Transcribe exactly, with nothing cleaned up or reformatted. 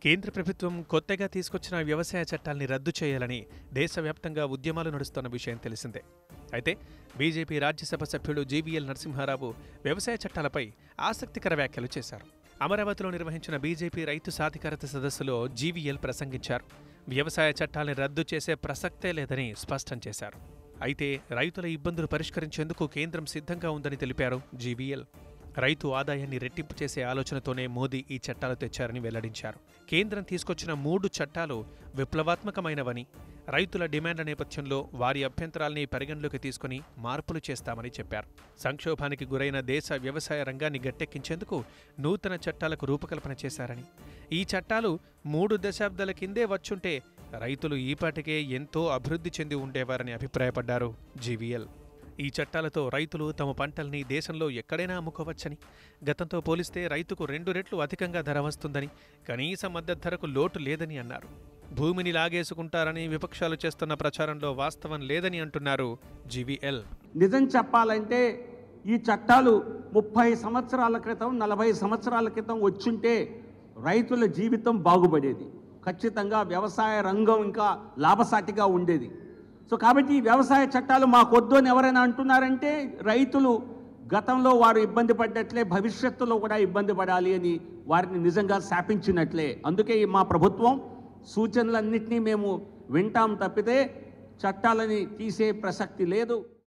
కేంద్ర ప్రభుత్వం కొత్తగా తీసుకొచ్చిన వ్యవసాయ చట్టాల్ని రద్దు చేయాలని దేశవ్యాప్తంగా ఉద్యమాలు నడుస్తున్న విషయం తెలిసిందే. అయితే బీజేపీ రాజ్యసభ సభ్యుడు జీవీఎల్ నరసింహారావు వ్యవసాయ చట్టాలపై ఆసక్తికర వ్యాఖ్యలు చేశారు. అమరావతిలో నిర్వహించిన బీజేపీ రైతు సాధికారత సదస్సులో జీవీఎల్ ప్రసంగించారు. వ్యవసాయ చట్టాల్ని రద్దు చేసే ప్రసక్తే లేదని స్పష్టం చేశారు. అయితే రైతుల ఇబ్బందులు పరిష్కరించేందుకు కేంద్రం సిద్ధంగా ఉందని తెలిపారు జీవీఎల్. రైతు ఆదాయాన్ని రెట్టింపు చేసే ఆలోచనతోనే మోదీ ఈ చట్టాలు తెచ్చారని వెల్లడించారు. కేంద్రం తీసుకొచ్చిన మూడు చట్టాలు విప్లవాత్మకమైనవని, రైతుల డిమాండ్ల నేపథ్యంలో వారి అభ్యంతరాల్ని పరిగణలోకి తీసుకుని మార్పులు చేస్తామని చెప్పారు. సంక్షోభానికి గురైన దేశ వ్యవసాయ రంగాన్ని గట్టెక్కించేందుకు నూతన చట్టాలకు రూపకల్పన చేశారని, ఈ చట్టాలు మూడు దశాబ్దాల కిందే వచ్చుంటే రైతులు ఈపాటికే ఎంతో అభివృద్ధి చెంది ఉండేవారని అభిప్రాయపడ్డారు జీవీఎల్. ఈ చట్టాలతో రైతులు తమ పంటల్ని దేశంలో ఎక్కడైనా అమ్ముకోవచ్చని, గతంతో పోలిస్తే రైతుకు రెండు రెట్లు అధికంగా ధర వస్తుందని, కనీస మద్దతు ధరకు లోటు లేదని అన్నారు. భూమిని లాగేసుకుంటారని విపక్షాలు చేస్తున్న ప్రచారంలో వాస్తవం లేదని అంటున్నారు జీవీఎల్. నిజం చెప్పాలంటే ఈ చట్టాలు ముప్పై సంవత్సరాల క్రితం నలభై సంవత్సరాల క్రితం వచ్చుంటే రైతుల జీవితం బాగుపడేది. ఖచ్చితంగా వ్యవసాయ రంగం ఇంకా లాభసాటిగా ఉండేది. సో కాబట్టి ఈ వ్యవసాయ చట్టాలు మాకొద్దు అని ఎవరైనా అంటున్నారంటే రైతులు గతంలో వారు ఇబ్బంది పడ్డట్లే భవిష్యత్తులో కూడా ఇబ్బంది పడాలి అని వారిని నిజంగా శాపించినట్లే. అందుకే మా ప్రభుత్వం సూచనలన్నింటినీ మేము వింటాం తప్పితే చట్టాలని తీసే ప్రసక్తి లేదు.